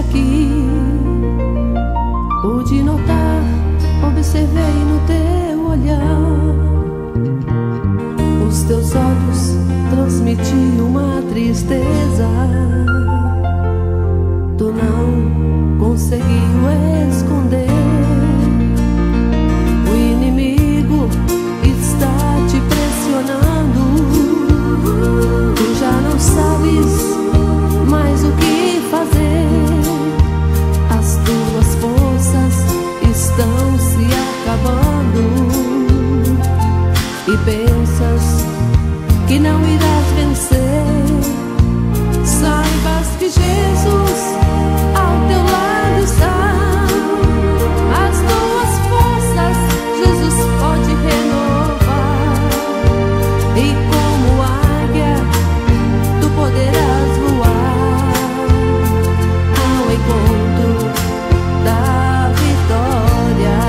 aqui. Pude notar, observei no teu olhar. Os teus olhos transmitiam uma tristeza. Tu não conseguiu esconder. O inimigo está te pressionando. Tu já não sabes mais o que fazer. As tuas forças estão se acabando e pensas que não irás vencer. Saibas que Jesus ao teu lado está. As tuas forças Jesus pode renovar. E como águia tu poderás voar ao encontro da vitória.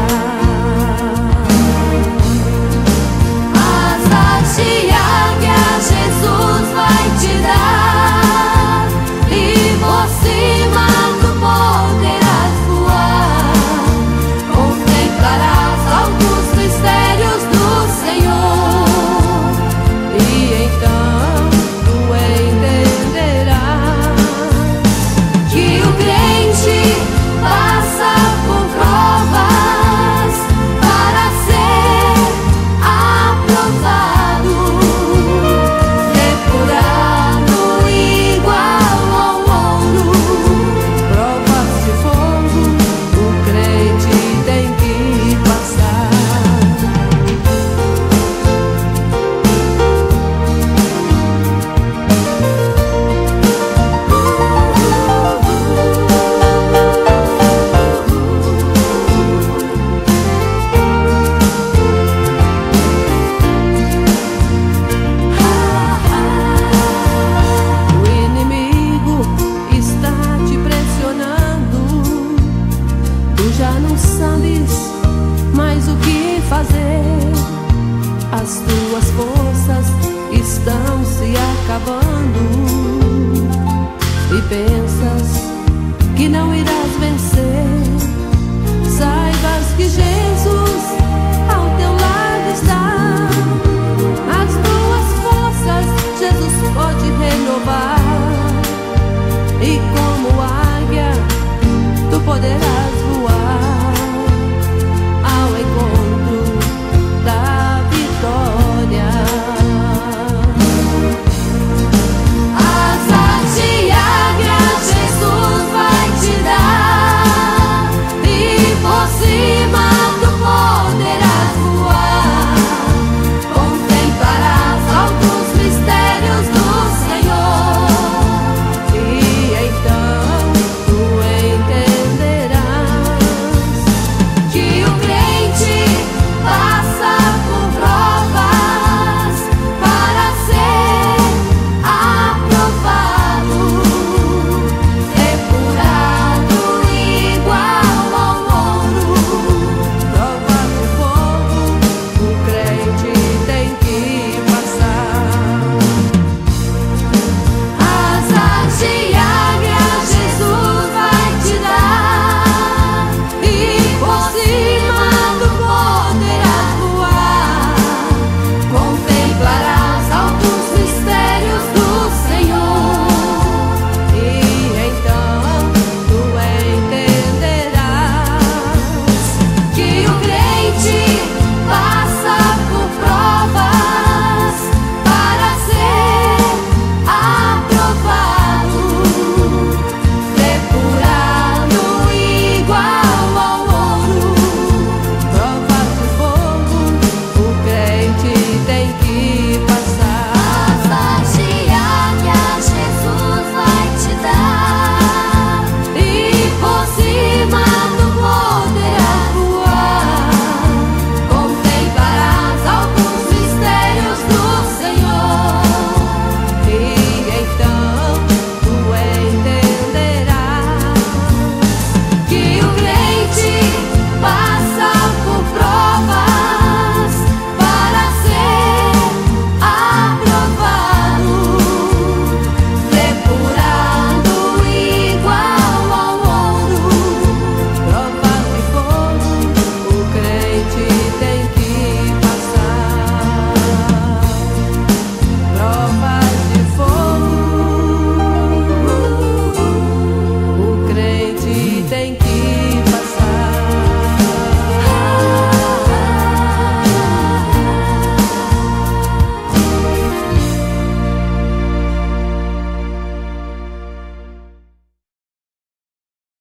Asas de águia Jesus vai te dar, e por cima tu poderás voar. Contemplarás alguns mistérios do Senhor, e então tu entenderás que o crente passa por provas para ser aprovado, depurado igual ao ouro. Provas de fogo o crente tem que passar. O inimigo está te pressionando. Tu já não sabes mais o que fazer. As tuas forças estão se acabando e pensas que não irás vencer. Saibas que Jesus